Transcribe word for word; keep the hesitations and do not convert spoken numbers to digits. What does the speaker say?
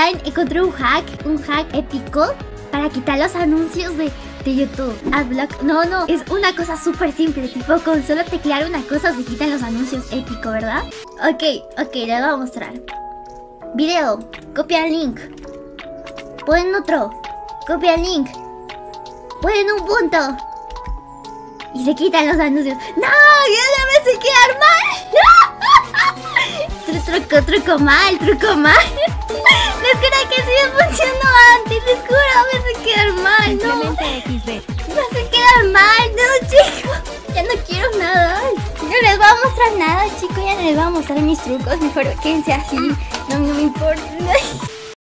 ¿saben? Encontré un hack, un hack épico para quitar los anuncios de, de YouTube. Adblock. No, no, es una cosa súper simple. Tipo, con solo teclear una cosa se quitan los anuncios. Épico, ¿verdad? Ok, ok, les voy a mostrar. Video, copia el link. Ponen otro, copia el link. Ponen un punto y se quitan los anuncios. ¡No! ¡Ya no me sé quedar mal! Truco, truco mal, truco mal. Les juro que sí me funcionó antes. Les juro, me sé quedar mal, no. Me sé quedar mal, no, chicos. Ya no quiero nada. No les voy a mostrar nada, chicos. Ya no les voy a mostrar mis trucos. Mejor quédense así. No, no me importa.